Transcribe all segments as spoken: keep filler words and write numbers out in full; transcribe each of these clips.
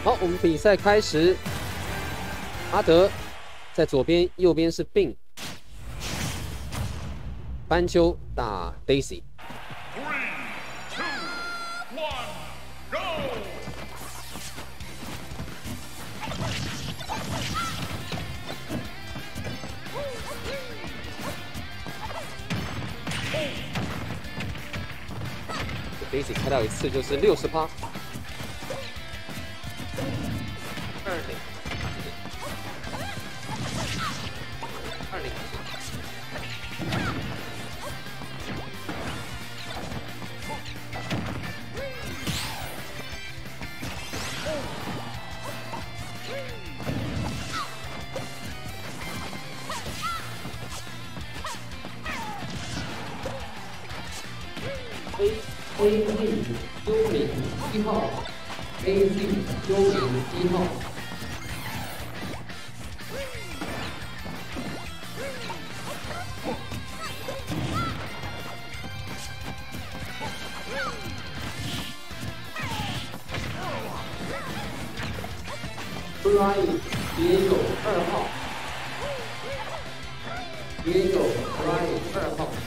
好，我们比赛开始。阿德在左边，右边是病。斑鸠打 Daisy。 Daisy 开到一次就是六十趴，二零，二零，A A Z 幽灵一号 ，A Z 幽灵一号。Brian 也有二号，也有 Brian 二号。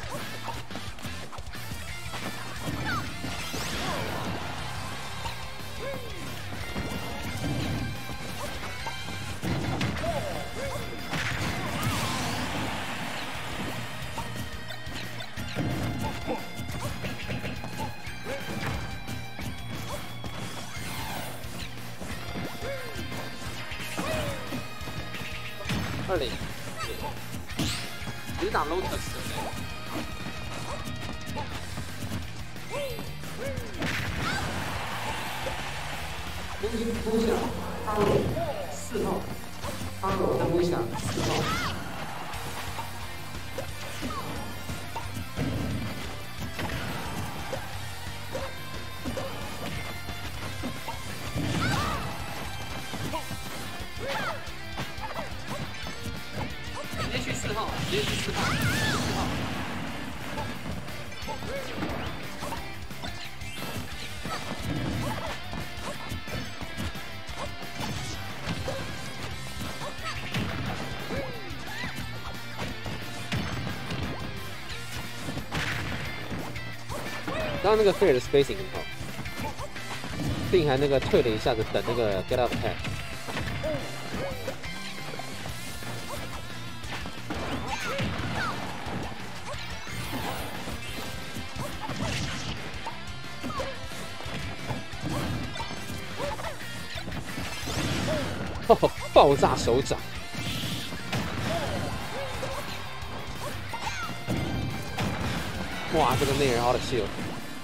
二零，你是打 Lotus 对不对？攻击扑下，阿罗四号，阿罗攻击下四号。直接去四号，直接去四号，四号。刚刚那个菲尔的 spacing 很好，并还那个退了一下子，等那个 get out attack。 哦，爆炸手掌！哇，这个内人 out of shield。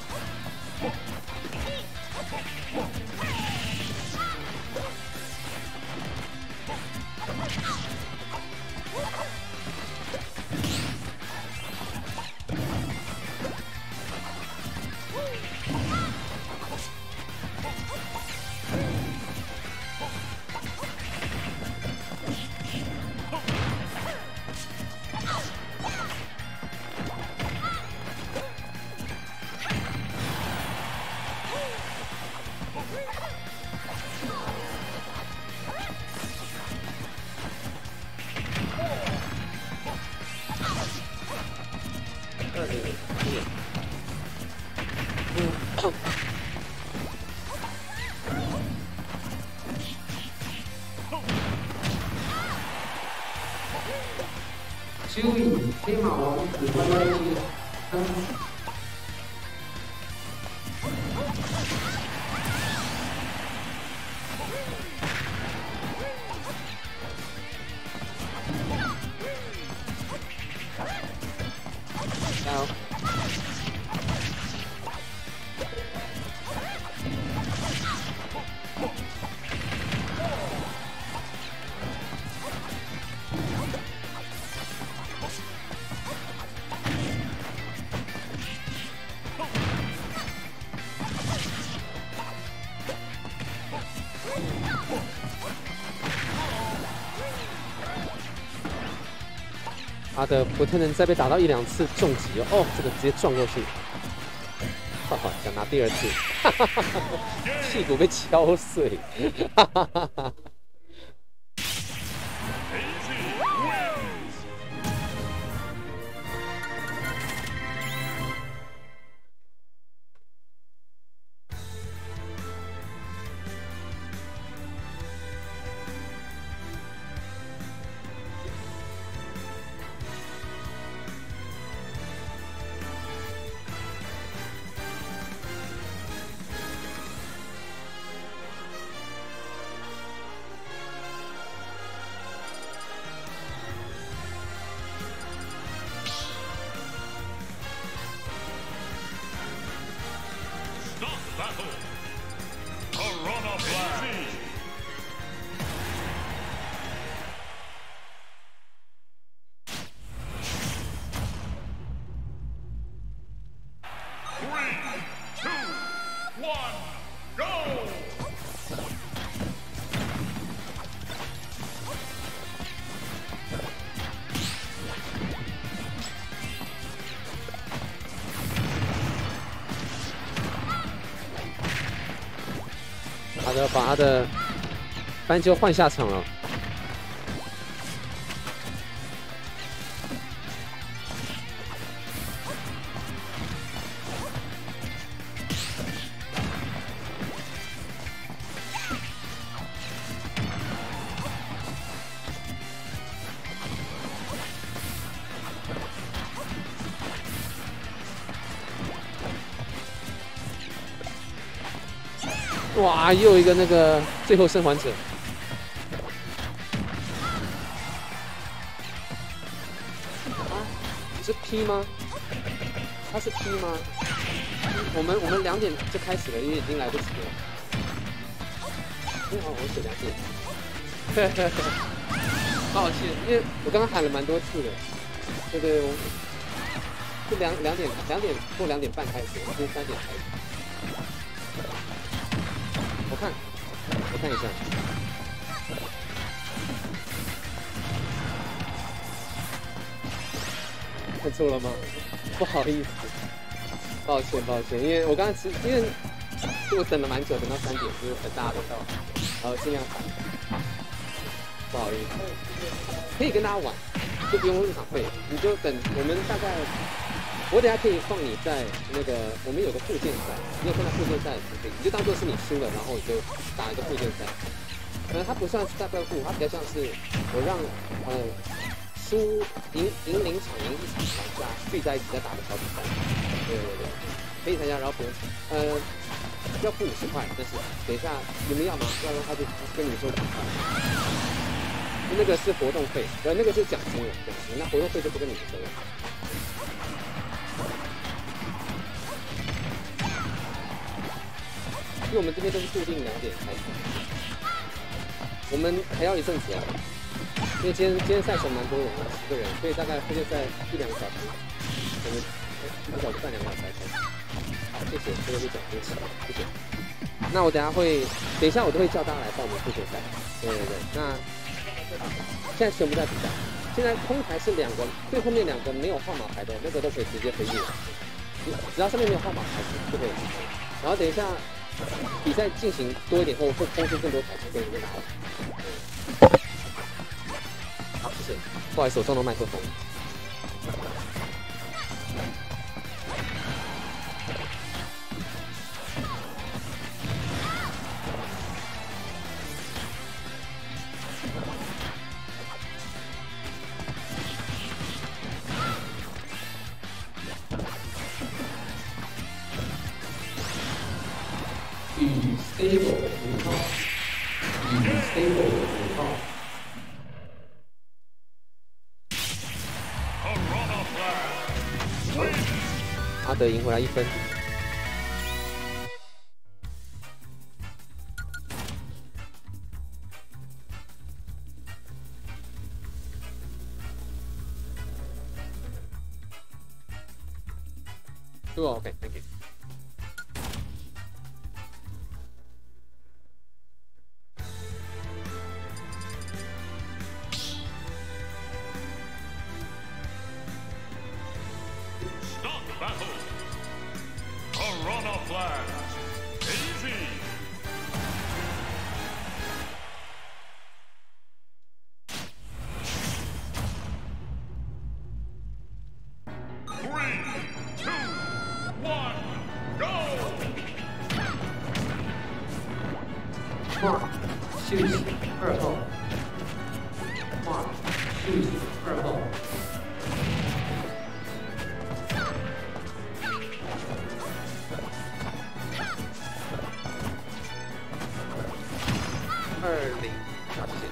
蚯蚓黑马王子 Y Y 七三。加油！他的不太能再被打到一两次重击哦，哦，这个直接撞过去。 想拿第二次，屁股被敲碎，哈哈哈哈。好的，把他的斑鸠换下场了。哇，又一个那个最后生还者。啊，是 P 吗？他是 P 吗？我们我们两点就开始了，因为已经来不及了。幸好我写两点。抱歉，因为我刚刚喊了蛮多次的。对对，我是两两点两点或两点半开始，我是三点开始。我看，我看一下。看错了吗？不好意思，抱歉抱歉，因为我刚刚其实因为我等了蛮久，等到三点，就是等大家都到，然后尽量喊。不好意思，可以跟大家玩，就不用入场费，你就等我们大概。我等下可以放你在那个，我们有个附件赛，你有看到附件赛的视频，你就当做是你输了，然后你就打一个附件赛。可能它不算是代表部，它比较像是我让呃输赢赢零场赢一场玩家聚在一起在打的小比赛。对对对，可以参加，然后不用呃要付五十块，但是等一下你们要吗？要的话就跟你们说五十块。那个是活动费，呃那个是奖金了，奖金，那活动费就不跟你们说了。因为我们这边都是固定两点开始，我们还要一阵子哦。因为今天今天赛程蛮多人的，十个人，所以大概会在一两个小时，可能一个小时半两个小时才开始。好，谢谢，这个是奖金，谢谢。那我等下会，等一下我都会叫大家来报名复决赛。对对对，那现在全部在比赛，现在空台是两个，最后面两个没有号码牌的那个都可以直接飞进来，只要上面没有号码牌就可以。然后等一下。比赛进行多一点后，会空出更多台球给你们拿了。好，谢谢。不好意思，我撞到麦克风。 与 stable 五号，与 stable 五号。 阿德赢回来一分。对哦 ，OK，Thank you。 Run Mark， 休息，二号。Mark， 休息，二号。 二零下线。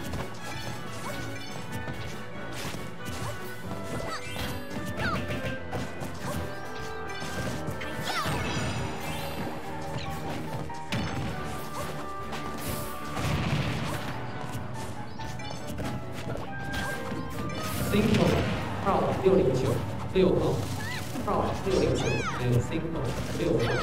Single， 号六零九，六号，号六零九，还有 Single 六号。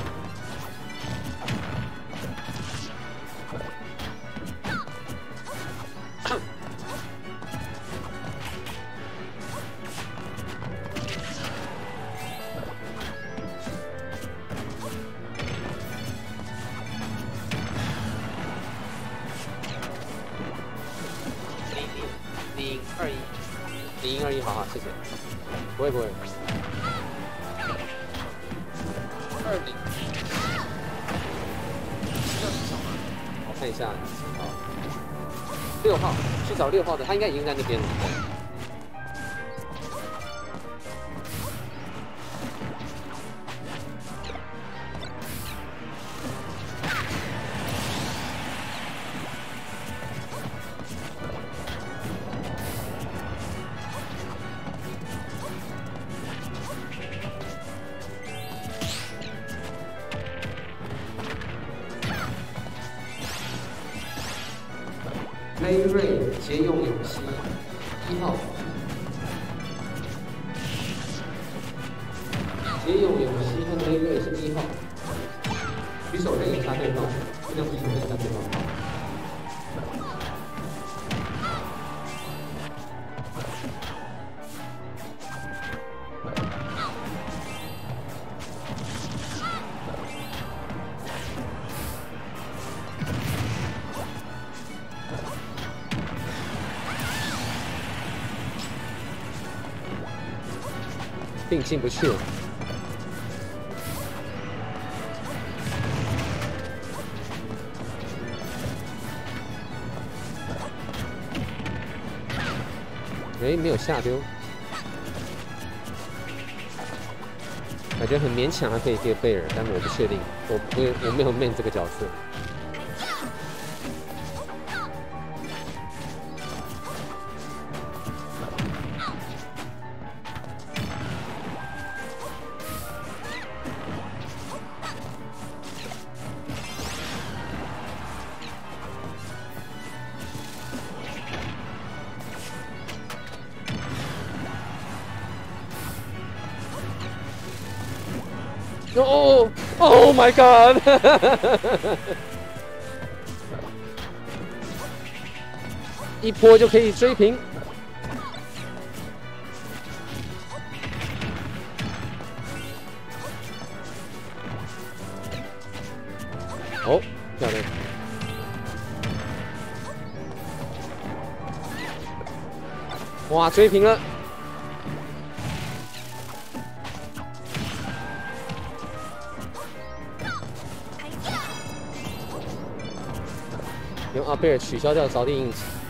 零二一，零二一，好好，谢谢。不会不会。二零，我看一下，好，六号，去找六号的，他应该已经在那边了。 雷瑞捷用永熙一号，捷用永熙和雷瑞是一号，举手认一下对方，尽量举手认一下对方。 并进不去了。哎，没有下丢，感觉很勉强，还可以接贝尔，但我不确定，我我我没有 man 这个角色。Oh, oh my god! 一波就可以追平。哦，漂亮！哇，追平了！用阿贝尔取消掉着地印记。